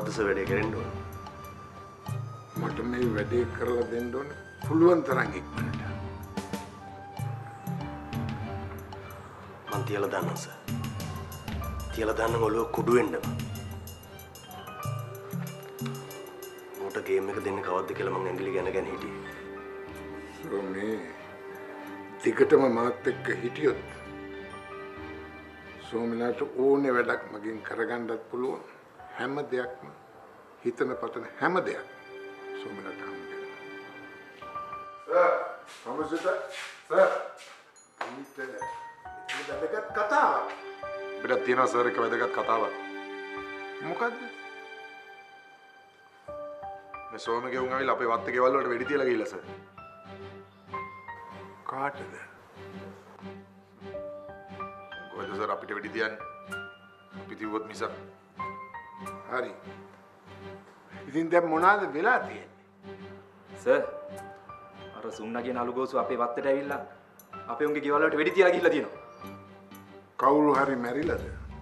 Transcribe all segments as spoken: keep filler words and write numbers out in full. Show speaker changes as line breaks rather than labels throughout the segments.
කොහොමද සර් වැඩේ කරන්න ඕන?
මට මේ වැඩේ කරලා දෙන්න ඕනේ පුළුවන් තරම් ඉක්මනට.
මං තියලා දාන්නම් සර්. තියලා දාන්න ඔළුව කුඩු වෙන්නම. මට ගේම් එක දෙන්න කවද්ද කියලා මං ඇඟිලි ගැන ගැන හිටියේ.
සෝ මේ දිගටම මාත් එක්ක හිටියොත් සෝමනාට ඕනේ වැඩක් මගෙන් කරගන්නත් පුළුවන්. හැම දෙයක්ම හිතන පතන හැම දෙයක් සෝමනාට හම් වෙනවා. සර්, කොහොමද සර්? ඊට මේ වැදගත් කතාවක්.
අපිට තියෙනවා සර් එක වැදගත් කතාවක්.
මොකද්ද?
මේ සෝමගේ උන් ආවිලා අපේ වත්තේ ගෙවල් වලට වෙඩි තියලා ගිහිල්ලා සර්.
කාටද?
කොහෙද සර් අපිට වෙඩි තියන්නේ? අපි තියුවොත් මිසක්.
හරි. ඉතින් දැන් මොනවාද වෙලා තියෙන්නේ?
සර් අර සුන්නා කියන අලුගෝසු අපේ වත්තට ඇවිල්ලා අපේ උන්ගේ ගෙවල් වලට වෙඩි තියලා ගිහිල්ලා තියෙනවා.
කවුරු හරි මැරිලාද?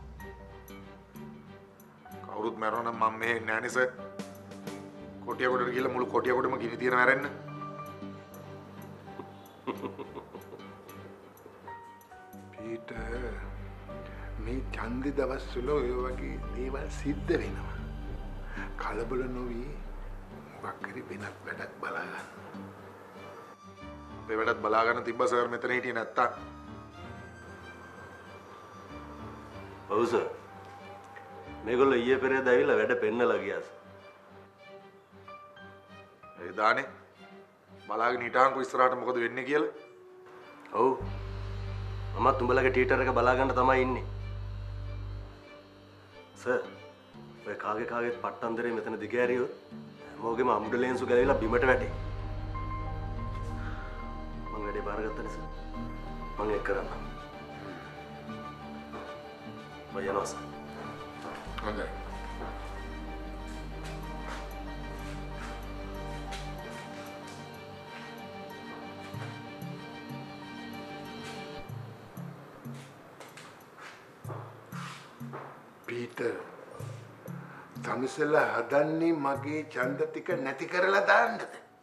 කවුරුත් මැරුණා නම් මම මෙහෙ නෑනේ සර්. කොටියකොටට ගිහිල්ලා මුළු කොටියකොටම ගිනි තියන මැරෙන්න.
පීටර් මේ ඡන්දි දවස්වල ඔය වගේ දේවල් සිද්ධ වෙනවා. කලබල නොවි මොකක් හරි වෙනත් වැඩක් බලා ගන්න.
අපේ වැඩත් බලා ගන්න තිබ්බ සර් මෙතන හිටියේ නැත්තම්.
ඔව් සර්. මේගොල්ලෝ ඊයේ පෙරේද ඇවිල්ලා වැඩ පෙන්නලා ගියා සර්.
ඒ දානේ බලාගෙන හිටාන්කෝ ඉස්සරහට මොකද වෙන්නේ කියලා.
ඔව්. මමත් උඹලගේ ටීටර් එක බලා ගන්න තමයි ඉන්නේ. සර්, ඔය කාගේ කාගේත් පට්ටන්දරේ මෙතන දිගෑරියොත් හැමෝගෙම අමුඩ ලේන්සු ගලවිලා බිමට වැටේ. මං වැඩේ බාරගත්තා නේ සර්. මං ඒක කරන්නම්. මම යනවා සර්.
හොඳයි. පීටර් තමිසලා හදන්නේ මගේ ඡන්ද ටික නැති කරලා දාන්නද?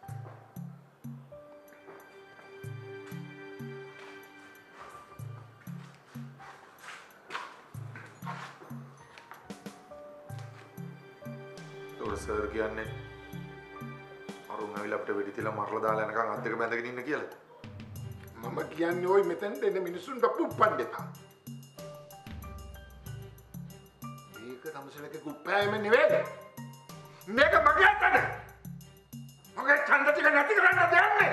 ඒක සර් කියන්නේ අරුන් ආවිලා අපිට වෙඩි තියලා මරලා දාලා යනකම් අත් දෙක බැඳගෙන ඉන්න කියලා.
මම කියන්නේ ওই මෙතෙන්ට එන මිනිස්සුන්ට පුප්පන් දෙපා. මේක තමුසලගේ කුප්පෑම නෙවෙයි. මේක මගේ අතන. මගේ ඡන්ද ටික නැති කරන්න දෙන්නේ.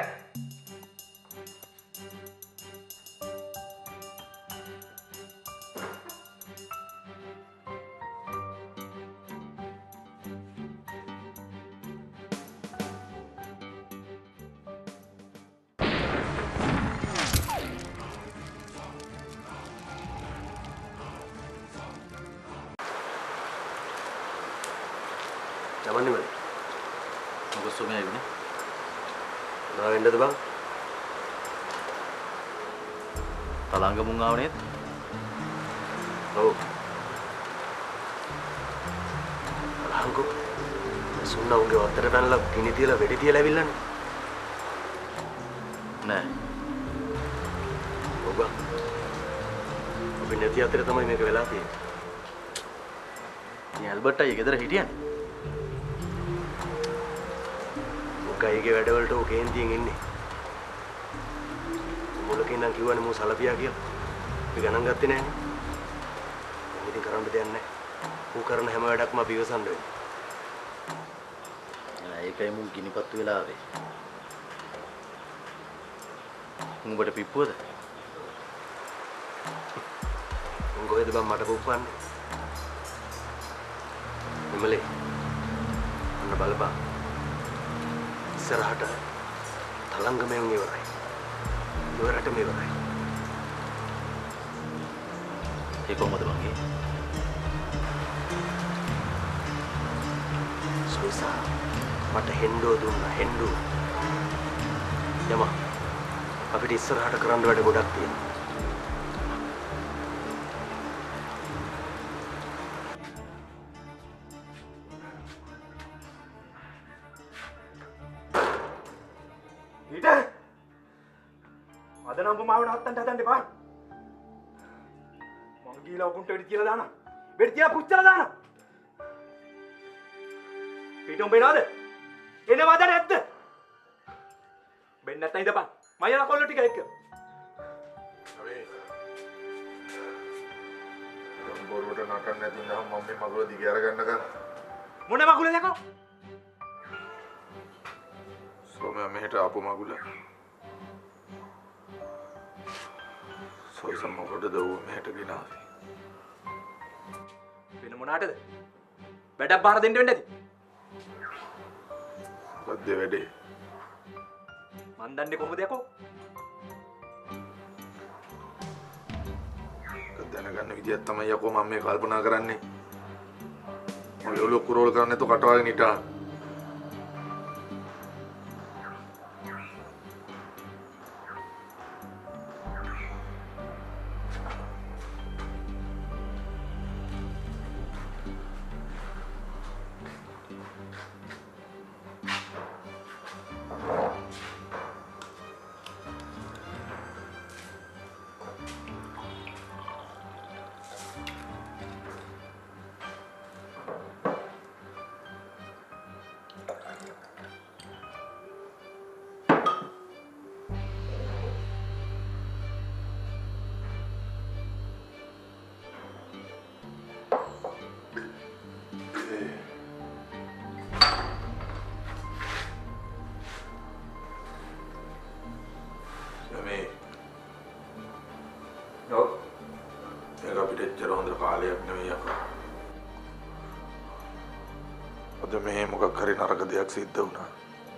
Jaman ni mana?
මොකද සෝමයා ඉන්නේ?
Nah, ended bang.
තලංග මුං ආව නේද?
ඔව්. තලංග සුන්නා උන්ගේ වත්තට පැනලා ගිනි තියලා වෙඩි තියලා ඇවිල්ලානේ.
නෑ.
ඔබ ඔබ නැති අතරේ තමයි මේක වෙලා තියෙන්නේ.
මේ ඇල්බර්ට් අයියා ගෙදර හිටියනේ.
ගයිගේ වැඩවලට ඕ කේන්තියෙන් ඉන්නේ. මුලකින් නම් කිව්වනේ මෝ සලපියා කියලා. අපි ගණන් ගත්තේ නෑනේ. ඉතින් කරන්න දෙයක් නෑ. ඌ කරන හැම වැඩක්ම අපි ඉවසන්න වෙනවා.
නෑ ඒකයි මුන් ගිනිපත්තු වෙලා ආවේ. උඹට පිප්පුවද? උන් කොහෙද බං මට පුප්පන්නේ? එමලේ. අන්න බලපන්. ඉස්සරහට තලංගමෙන් ඉවරයි. ඉවරට මෙවරයි. ඒ කොහමද බංගේ?
සොයිසා මට හෙන්ඩෝ දුන්නා හෙන්ඩෝ. යම අපිට ඉස්සරහට කරන්න වැඩ ගොඩක් තියෙනවා.
අද නම් මාව නවත්තන්න හදන්න එපා. මං ගිහලා ඔකුන්ට වෙඩි තියලා දානවා. වෙඩි තියලා පුච්චලා දානවා. පිටුම් වෙනවද? එනවද නැද්ද? බෙන් නැත්නම් ඉඳපන්. මම යන කොල්ල ටික එක්ක.
අවේ. බොරුවට නටන්න නැති නම් මම මේ මගුල දිගේ අරගන්නකම්.
මොන මගුලද යකෝ?
සෝමයා මෙහෙට ආපු මගුල. සොයිසම් මොකටද ඌ මෙහෙට ගෙනාවේ?
වෙන මොනාටද? වැඩක් බාර දෙන්න වෙන්නේ නැති.
මොකද්ද වැඩේ?
මන් දන්නේ කොහොමද යකෝ?
දැනගන්න විදියක් තමයි යකෝ මම මේ කල්පනා කරන්නේ. ඔය ඔලොක් කුරෝල් කරන්නේ නැතුව කටවගෙන හිටා. දෙයක් සිද්ධ වුණා.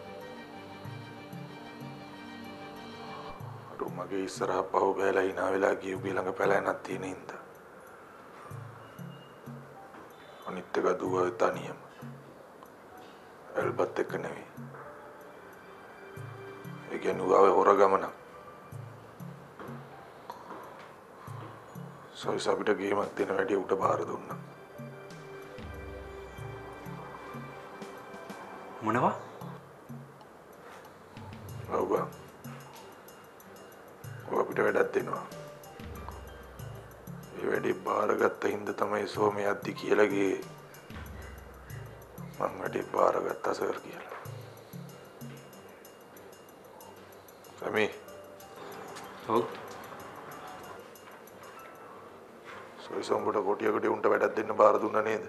අර මගේ ඉස්සරහ පහු බැලලා hina වෙලා ගියුගේ ළඟ පැලෑනක් තියෙන හින්දා. අනිත් එක දුව තනියම. එල්බත් එක්ක නෙවෙයි. ඒ කියන්නේ උගාවේ හොර ගමන. සොයිස අපිට ගේමක් දෙන වැඩි උට බාර දුන්නා.
මොනවා?
ඔව්. ඔය අපිට වැඩක් දෙනවා. ඒ වැඩි බාරගත්ත හින්දා තමයි සෝමේ අද්දි කියලා ගියේ. මම වැඩි බාරගත්ත සර් කියලා. සමි.
ඔව්.
සොයිසම්බුට කොටියකට උන්ට වැඩක් දෙන්න බාර දුන්නා නේද?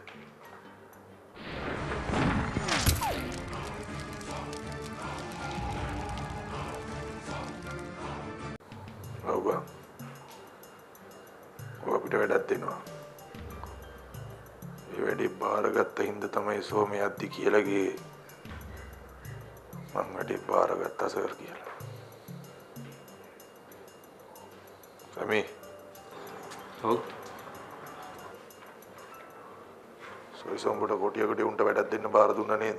තමයි සෝමේ අද්දි කියලා ගියේ. මම වැඩි බාරගත්ත සර් කියලා. සමි.
ඔව්.
සොයිසම්බුට කොටියකට උන්ට වැඩක් දෙන්න බාර දුන්නා නේද?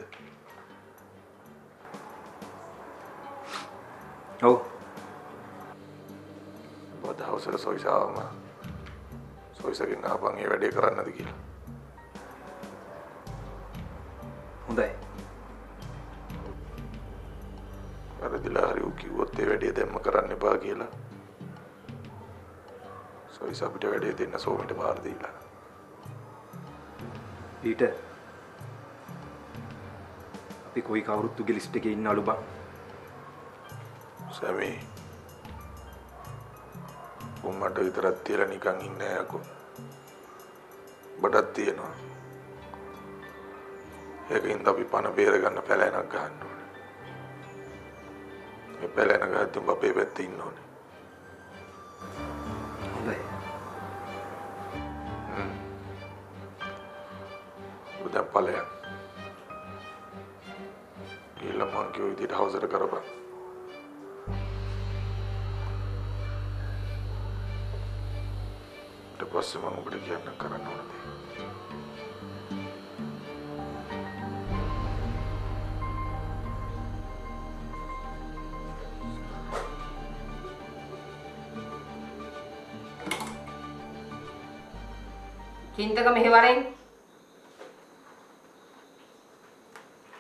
ඔව්.
බදහවසට සොයිසාවම සොයිසගෙන් ආපන් ඒ වැඩේ කරන්නද කියලා.
හොඳයි.
වැරදිලා හරි ඌ කිව්වොත් ඒ වැඩේ දැම්ම කරන්න එපා කියලා. සොයිස අපිට වැඩේ දෙන්න සෝමිට බාර දීලා.
ඊට අපි කොයි කවුරුත්තුගේ ලිස්ට් එකේ ඉන්නවලු බං?
සමි. උම්මට විතරක් තියලා නිකන් ඉන්නේ යකෝ. බඩක් තියෙනවා. ඒකින්ද අපි පණ බේර ගන්න පැලෑනක් ගන්න ඕනේ. මේ පැලෑන ගහද්දී උඹ අපේ පැත්තේ ඉන්න ඕනේ.
හොඳයි.
හ්ම්. උදේ පළයන්. ගිහලා මං කියෝ විදිහට හවසට කරපන්. ඊට පස්සේ මම ඔබට කියන්න කරන්න ඕනේ.
චින්තක මෙහෙවරෙන්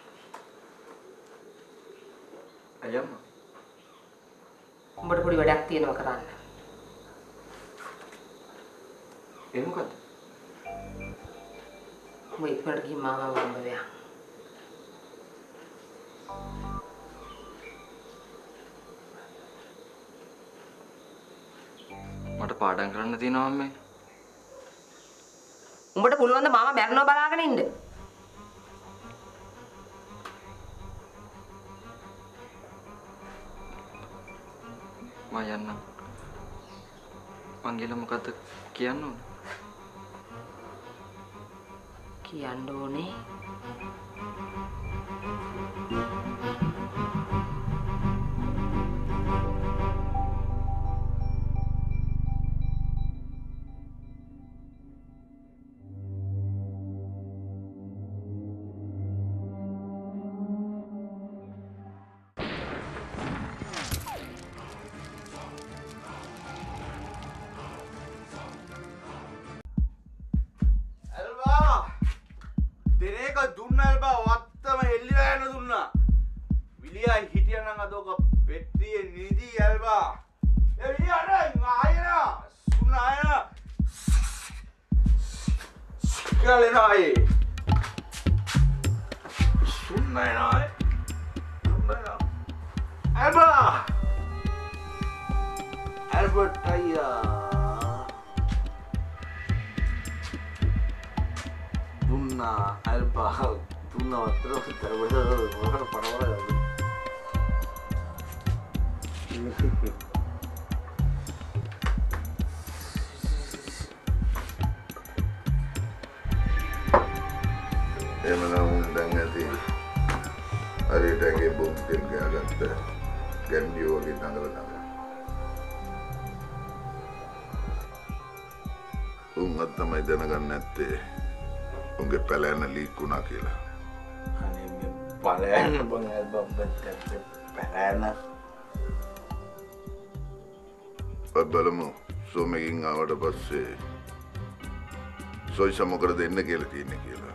අයියම්ම
උඹට පොඩි වැඩක් තියෙනවා කරන්න.
ඒ මොකද්ද?
ඔබ ඉක්මනට ගිහින් මාමා හම්බ වෙලා.
මට පාඩම් කරන්න තියෙනවා අම්මේ.
උඹට පුළුවන් ද මාමා මැරෙනවා බලාගෙන ඉන්න?
මම යන්නම්. මං ගිහලා මොකද්ද කියන්න ඕන?
කියන්න ඕනේ
දෙනේක දුන්නා බා වත්තම හෙල්ලිලා යන දුන්නා. විලියා හිටියනම් අදෝක පෙට්ටියේ නිදි ඇල්බා. ඒ විලියා ආයෙනා සුන්න ආයෙනා. ගලෙනායි. සුන්න ආයෙනා. සුන්න ඇල්බා. ඇල්බර්ට් අයියා. Tuna alba tuna terus terus orang parah
Emang undang nanti hari tadi buktiin ke agak gandio di tanggal enam. Ungat tamai danagan nanti. උන්ගේ පැලෑන ලීක් වුණා කියලා.
අනේ මේ පැලෑන බං ඇල්බම් බෙත් පැලෑන.
අපි බලමු සෝමකින් ආවට පස්සේ සොයිසා මොකද දෙන්න කියලා තියෙන්නේ කියලා.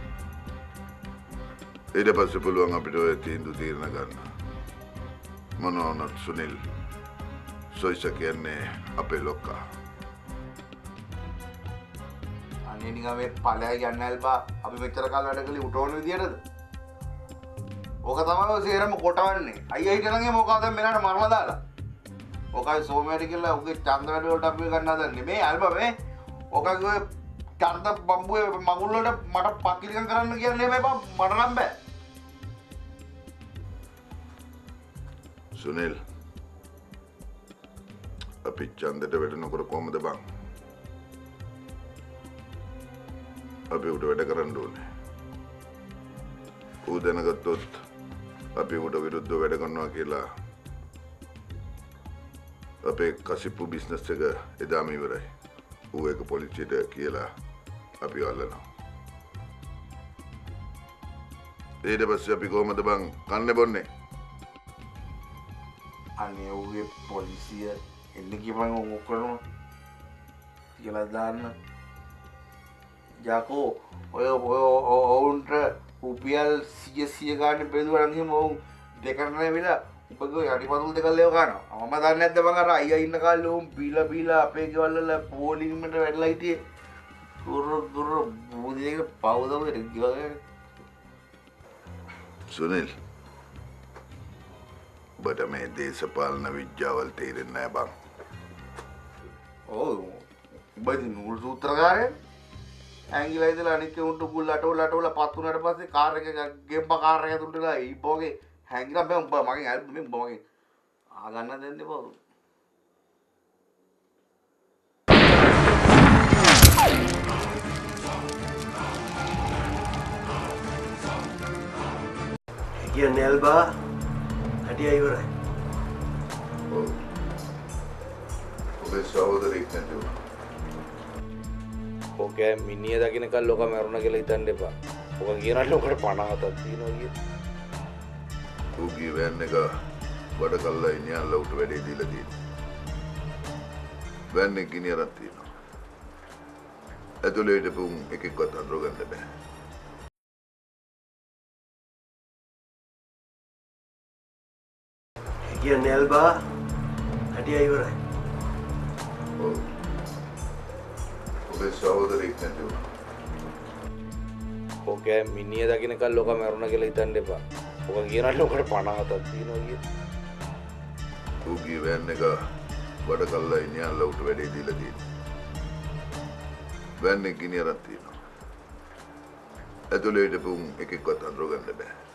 ඊට පස්සේ පුළුවන් අපිට ඔය තීන්දුව తీරන ගන්න. මොනෝනත් සුනිල් සොයිසා කියන්නේ අපේ ලොක්කා.
අනේ නිකන් මේ ඵලයයි යන්න ඇල්බා අපි මෙච්චර කාල වැඩ කළේ උටෝන විදියටද? ඕක තමයි ඔය සේරම කොටවන්නේ. අයියා හිටනන් ඒ මොකද මෙලට මරලා දාලා. ඕකයි සෝමයට කියලා උගේ ඡන්ද වැඩ වලට අපි ගන්න හදන්නේ. මේ ඇල්බා මේ ඕකගේ ඔය ඡන්ද බම්බුවේ මගුල් වලට මට පක්කිලිකම් කරන්න කියන්නේ මේ බම් මට නම් බෑ.
සුනිල් අපි ඡන්දට වැඩනකොට කොහමද බං? අපි උඩ වැඩ කරන්න ඕනේ. ඌ දැනගත්තොත් අපි උඩ විරුද්ධව වැඩ කරනවා කියලා අපේ කසිප්පු බිස්නස් එක එදාම ඉවරයි. ඌ ඒක පොලිසියට කියලා අපි අල්ලනවා. ඊට පස්සේ අපි කොහමද බං කන්නේ බොන්නේ?
අනේ ඌගේ පොලිසිය එන්න කියපන් ඕක කරනවා කියලා දාන්න. යකෝ ඔය ඔය ඔවුන්ට රුපියල් සිය සිය ගන්න බෙදුවනම් එහෙම ඔවුන් දෙකට නැවිලා උපගෝ යටිපතුල් දෙක ලේව ගන්නවා. මම දන්නේ නැද්ද බං අර අයියා ඉන්න කාලේ ඔවුන් බීලා බීලා අපේ ගෙවල් වල පෝලිමට වැඩලා හිටියේ. දුර දුර බුදියේ පවුදම ගෙවල්.
සුනිල් බට මේ දේශපාලන විද්‍යාවල් තේරෙන්නේ නැහැ බං.
ඔව් උඹදී නූල් සූත්‍රකාරයා ඇංගිලා ඉඳලා අනිත් උන්ට බුල් අටවල අටවල පත් වුණාට පස්සේ කාර් එක ගෙම්බ කාර් එක තුන්ටලා ඊපෝගේ හැංගිලා බෑ උඹ මගෙන් ඇල්බම් මේ උඹ මගෙන් ආ ගන්න දෙන්න එපා.
කියන්නේ ඇල්බා හැටියා ඉවරයි.
ඔව්. ඔබේ සහෝදරෙක් නැතුව
ඕකේ මිනිහ දකින්නකල් ලෝක මරුණා කියලා හිතන්න එපා. ඕක කියනට ඔකට පනහතක් තියෙනවා කිය.
ඌගේ වෑන් එක වඩ කල්ලා ඉනියල්ලා උට වැඩේ දීලා තියෙනවා. වෑන් එක ගිනිය අරන් තියෙනවා. ඇතුලේ හිටපු එකෙක්වත් අඳුර ගන්න බෑ.
කියන්නේ ඇල්බා හැටියා ඉවරයි.
ඔව්. ඔබේ සහෝදරයෙක් නැති වුණා.
ඕකෑ මිනිහ දකින්නකල් ලෝක මරුණ කියලා හිතන්න එපා. ඔක කියනට ඔකට පණහතක් තියෙනවා කිය.
ඌගේ වෑන් එක වඩ කල්ලා ඉනියල්ලා උට වැඩේ දීලා තියෙනවා. වෑන් එක ගිනියරක් තියෙනවා. ඇතුලේ හිටපු එකෙක්වත් අඳුර ගන්න බෑ.